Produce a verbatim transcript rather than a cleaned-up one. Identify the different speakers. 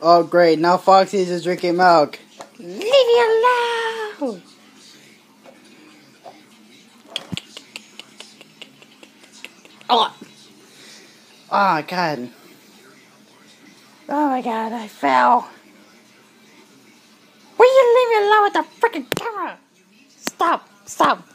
Speaker 1: Oh great, now Foxy is just drinking milk.
Speaker 2: Leave me alone! Oh.
Speaker 1: Oh god.
Speaker 2: Oh my god, I fell. Will you leave me alone with the freaking camera? Stop, stop.